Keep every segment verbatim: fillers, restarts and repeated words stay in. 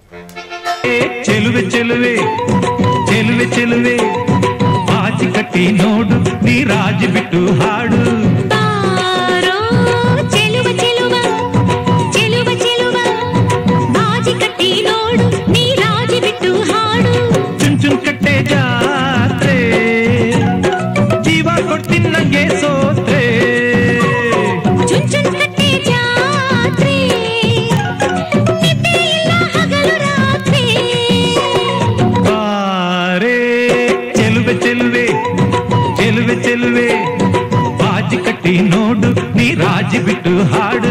ಚೆಲುವೆ ಚೆಲುವೆ ಚೆಲುವೆ ಚೆಲುವೆ ಬಾಜಿ ಕಟ್ಟಿ ನೋಡು ನೀ ರಾಜಿ ಬಿಟ್ಟು ಹಾಡು. ಚೆಲುವ ಚೆಲುವ ಚೆಲುವ ಚೆಲುವ ಬಾಜಿ ಕಟ್ಟಿ ನೋಡು ನೀ ರಾಜಿ ಬಿಟ್ಟು ಹಾಡು. ಚುನ್ ಚುನ್ ಕಟ್ಟೆ ಜಾತ್ರೆ ಜೀವ ಕೊಡ್ತೀನಿ ನಂಗೆ ಸೋತ್ರೆ. ಚುನ್ ಚುನ್ ಕಟ್ಟೆ ಜಾತ್ರೆ ನಿದ್ದೆ ಇಲ್ಲ ಹಗಲು ರಾತ್ರಿ. ಬಾರೆ ಚೆಲುವೆ ಚೆಲುವೆ ಚೆಲುವೆ ಚೆಲುವೆ ಬಾಜಿ ಕಟ್ಟಿ ನೋಡು ನೀ ರಾಜಿ ಬಿಟ್ಟು ಹಾಡು.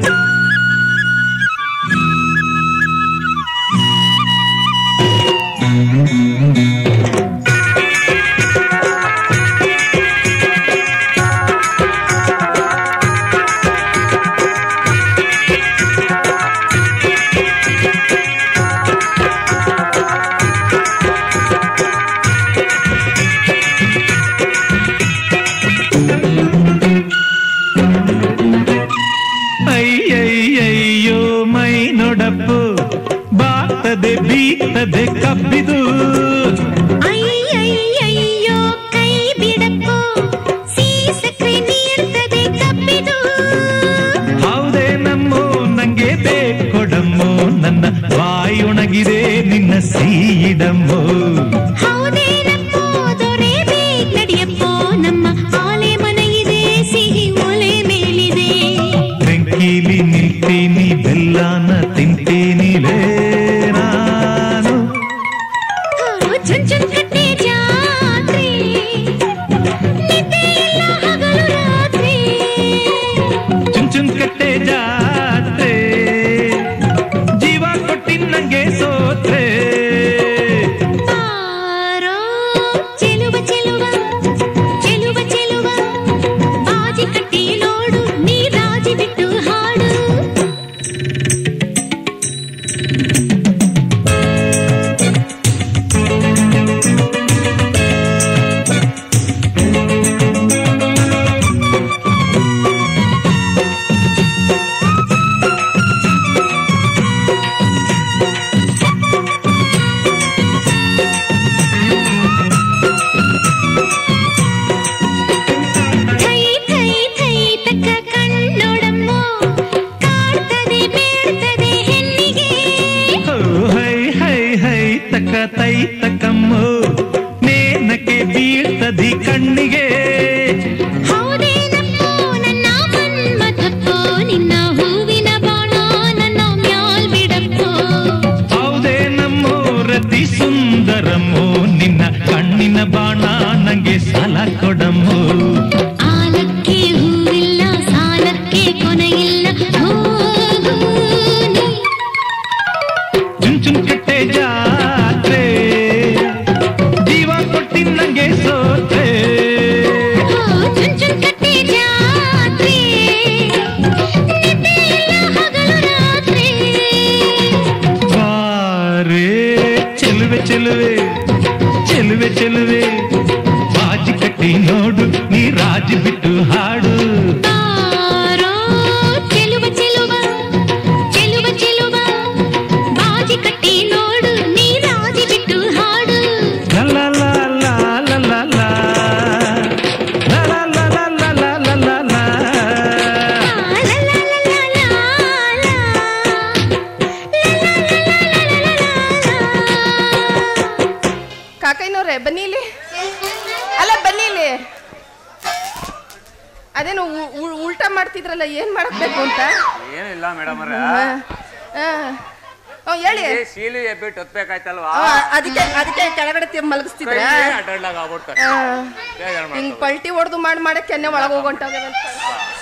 ಅಯ್ಯಯ್ಯಯ್ಯೋ ಮೈ ನೋಡಪ್ಪು ಬಾಗ್ತದೆ ಬೀಗ್ತದೆ ಕಬ್ಬಿದು. ಅಯ್ಯಯ್ಯಯ್ಯೋ ಕೈ ಬಿಡಪ್ಪು ಸೀಸಕ್ರೆ ನೀಡ್ತದೆ ಕಬ್ಬಿದು. ಹೌದೇ ನಮ್ಮೋ ನಂಗೆ ಬೇಕೊಡಮ್ಮೋ ನನ್ನ ವಾಯುಣಗಿದೆ ನಿನ್ನ ಸೀಡಮ್ಮೋ. ಹೌದೇ ನಮ್ಮೋ ದೊರೆ ಬೇಕ್ ನಡಿಯಪ್ಪೋ ನಮ್ಮ ಆಲೆ ಮನೆಯಿದೆ ಸಿಹಿ ಒಲೆ ಮೇಲಿದೆ. ಬೆಂಕಿಲಿ ನಿಲ್ತೀನಿ ಬೆಲ್ಲಾನ ತಿಂತೀನಿ ಲೇ ನಾನು. ಚುನ್ ಚುನ್ ಕಟ್ಟೆ ಜಾತ್ರೆ ನಿದ್ದೆ ಇಲ್ಲ ಹಗಲು ರಾತ್ರಿ. ಚುನ್ ಚುನ್ ಕಟ್ಟೆ ಜಾತ್ರೆ ಜೀವ ಕೊಟ್ಟಿನ್ ನಂಗೆ ಸೋತ್ರೆ. ಚೆಲುವ ಚೆಲುವ ಚೆಲುವ ಚೆಲುವ ಬಾಜಿ ಕಟ್ಟಿ ನೋಡು ನೀ ರಾಜಿ ಬಿಟ್ಟು ಹಾಡು. ಥೈ ಥೈ ಥೈ ತಕ್ಕ ಕಣ್ಣೊಡಮ್ಮೋ ಕಾಡ್ತದೆ ಬೇಡ್ತದೆ ಹೆಣ್ಣಿಗೆ. ಹೈ ಹೈ ಹೈ ತಕ್ಕ ತೈ ತಕ್ಕಮ್ಮೋ ನೇನಕ್ಕೆ ಬೀಳ್ತದಿ ಕಣ್ಣಿಗೆ. ಹೌದೇ ನಮ್ಮೋ ನನ್ನ ಮನ್ಮಥಪ್ಪೋ ನಿನ್ನ ಹೂವಿನ ಬಾಣ ನನ್ನ ಮ್ಯಾಲ್ ಬಿಡಪ್ಪೋ. ಹೌದೇ ನಮ್ಮೋ ರತಿ ಸುಂದರಮ್ಮೋ ನಿನ್ನ ಕಣ್ಣಿನ ಬಾಣ ನಂಗೆ ಸಾಲ ಕೊಡಮ್ಮೋ. ಆಲಕ್ಕೆ ಹೂವಿಲ್ಲ ಸಾಲಕ್ಕೆ ಕೊನೆಯಿಲ್ಲ ಹೋಗು ನೀ. ಚುನ್ ಚುನ್ ಕಟ್ಟೆ ಜಾತ್ರೆ ಜೀವ ಕೊಟ್ಟಿನ್ ನಂಗೆ ಸೋತ್ರೆ. ಚುನ್ ಚುನ್ ಕಟ್ಟೆ ಜಾತ್ರೆ ನಿದ್ದೆ ಇಲ್ಲ ಹಗಲು ರಾತ್ರಿ. ಬಾರೆ ಚೆಲುವೆ ಚೆಲುವೆ ಚೆಲುವೆ ಚೆಲುವೆ ಬಾಜಿ ಕಟ್ಟಿ ನೋಡು ನೀ ರಾಜಿ ಬಿಟ್ಟು ಹಾಡು. ಚೆಲುವ ಚೆಲುವ ಚೆಲುವ ಚೆಲುವ ಬಾಜಿ ಕಟ್ಟಿ ನೋಡು ನೀ ರಾಜಿ ಬಿಟ್ಟು ಹಾಡು. ಲಾ ಲಾ ಲಾ ಲಾ ಲಾ ಲಾ ಲಾ ಲಾ ಲಾ ಲಾ ಲಾ ಲಾ ಲಾ ಲಾ ಲಾ. ಕಾಕೈನವ್ರೆ ಬನ್ನಿಲಿ. ಅಲ್ಲ ಬನ್ನಿಲಿ. ಅದೇನು ಉಲ್ಟಾ ಮಾಡ್ತಿದ್ರಲ್ಲ ಏನ್ ಮಾಡಬೇಕು ಅಂತ. ಏನಿಲ್ಲ ಮೇಡಮ್ ಹೇಳಿ. ಶೀಲಿ ಬಿಟ್ಟು ಹೊತ್ಬೇಕಾಯ್ತಲ್ವಾ ಅದಕ್ಕೆ ಅದಕ್ಕೆ ಕೆಳಗಡೆ ಮಲಗಿಸ್ತಿದ್ರ. ಅಡ್ಡಾಡ್ಲಾಗ ಆಗ್ಬಿಡ್ತಾರೆ ಹಿಂಗ್ ಪಲ್ಟಿ ಹೊಡೆದು ಮಾಡಿ ಮಾಡಕ್ಕೆ ಕೆನ್ನೆ ಒಳಗೆ ಹೋಗೋಂಟಾಗ